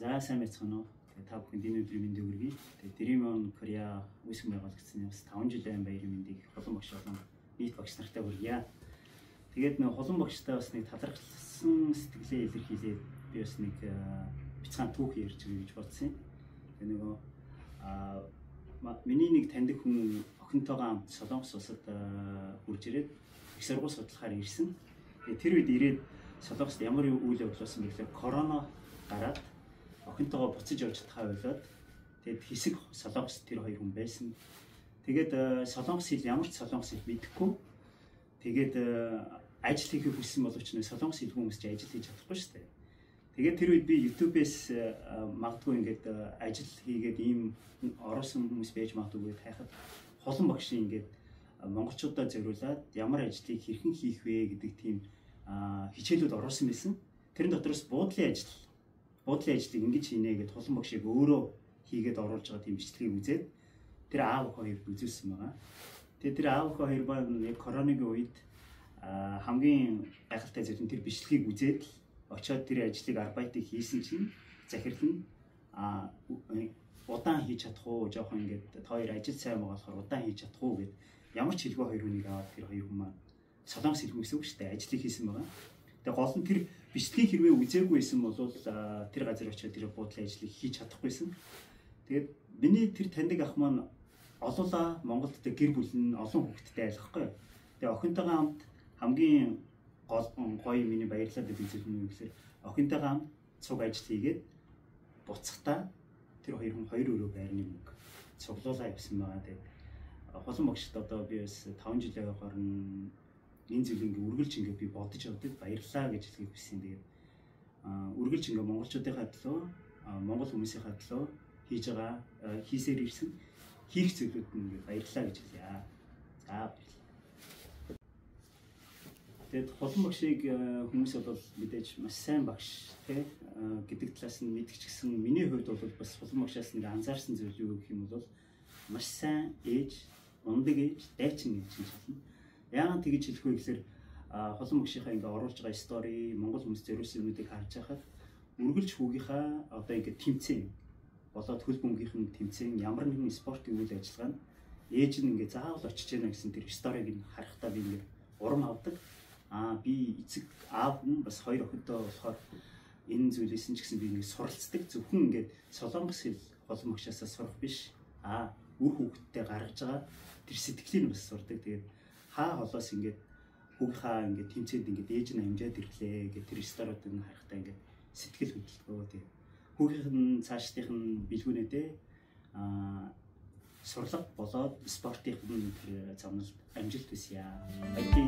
За сайн байцгаана уу. Тэгээ та бүхэнд энэ өдрийн мэндийг хүргэе. Тэгээ Dream Korea үүсгэн байгуулагчсан бас 5 жилийн баярын мэндийг холон багш болон нийт багш нартай хүргье. Тэгээд нэг холон багштай бас нэг талархсан сэтгэлээ илэрхийлээд би бас нэг бяцхан түүх ярьж өгье гэж бодсон юм. Тэгээ нөгөө миний нэг таньдаг хүн охинтойгоо хамт Солонгос улсад хурж ирээд их сургууль судлахаар ирсэн. Тэгээ тэр үед ирээд Солонгост ямар үйл явдал болсон бэ гэхээр корона гараад охинтойгоо буцаж явж чадхаа болоод тэгээд хэсэг Солонгос тэр хоёр хүн байсан. Тэгээд солонгос хэл ямар ч солонгос хэл мэдэхгүй. Тэгээд ажил хийхийг хүссэн боловч нэ солонгос хэлгүй хүмүүс ч ажил хийж чадахгүй шүү дээ. Тэгээд тэр үед би YouTube-ээс магадгүй ингээд ажил хийгээд ийм орсон хүмүүс байж магадгүй гэд хайхад холон багшийн ингээд монголчуудаа зориулаад ямар ажлыг хэрхэн хийх вэ гэдэг тийм хичээлүүд оруулсан байсан. Тэрэн дотроос буудлын ажлыг ингэж хийнэ гэд холон багшийг өөрөө хийгээд оруулж байгаа тийм бичлэгийг үзээд тэр аав хоёрт үзүүлсэн байгаа. Тэгээд тэр аав хоёр ба яг коронавигийн үед хамгийн гайхалтай зүйл нь тэр бичлэгийг үзээд очиод тэр ажлыг арбайтыг хийсэн чинь захирал нь удаан хийж чадах уу жоохон ингээд та хоёр ажил сайн байгаа болохоор удаан хийж чадах уу гэд ямар ч хэлгүй хоёр хүнийг аваад тэр хоёр хүн маань солонгос хэлгүй гэсэн үг шүү дээ ажлыг хийсэн байгаа. Тэгээ гол нь тэр бичлэгийг хэрвээ үзээгүй байсан бол тэр газар очиод тэр буудлын ажлыг хийж чадахгүйсэн. Тэгээд миний тэр таньдаг ах маань олуулаа Монголд гэр бүл нь олон хүүхэдтэй айлгахгүй. Тэгээ охинтойгоо хамт хамгийн гоё миний баярлалаа гэдэг зүйл нь юу гэхээр охинтойгоо хамт цуг ажил хийгээд буцахтаа тэр хоёр хүн хоёр өрөө байрны мөнгө цуглуулаа явсан байгаа. Тэгээд холон багшд одоо би бас 5 жилийн хооронд энэ зүйлийг ингээ үргэлж ингээ би бодож явдад баярлалаа гэж хэлхийг хүссэн. Тэгээд үргэлж ингээ монголчуудынхаа төлөө монгол хүмүүсийнхаа төлөө хийж байгаа хийсээр ирсэн хийх зүйлүүд нь ингээ баярлалаа гэж хэлье. За баярлалаа. Тэгээд холон багшийг хүмүүс бол мэдээж маш сайн багш тий гэдэг талаас нь мэдгч гисэн миний хувьд бол бас холон багшаас нэг анзаарсан зүйл юу гэх юм бол маш сайн ээж, ундаг ээж, дайчин ээж гэж хэлнэ. Яагаад тэгж хэлэх вэ гэхээр холон багшийнхаа ингээ оруулж байгаа стори монгол хүмүүс зориулсан юмнуудыг харж байхад үргэлж хүүгийнхаа одоо ингээ тэмцээн болоод хөл бөмбөгийнхэн тэмцээн ямар нэгэн спортын үйл ажиллагаа нь ээж нь ингээ заавал очиж яана гэсэн тэр сториг нь харахтаа би ингээ урам авдаг. Би эцэг аав нь бас хоёр охинтой болохоор энэ зүйлээс нь ч гэсэн би ингээ суралцдаг. Зөвхөн ингээ солонгос хэл холон багшаасаа сурах биш. Үр хүүхдтэй гаргаж байгаа тэр сэтгэлийг бас сурдаг. Тэгээд хаа холоос ингээд хүүгийнхаа ингээд тэмцээд ингээд ээж нь амжаад ирлээ гэх тэр сториудыг харахтаа ингээд сэтгэл хөдлөлтөө тийм хүүгийнх нь цаашдынх нь бэлгүүнэдээ сурлага болоод спортын тэр замналд амжилт хүсье.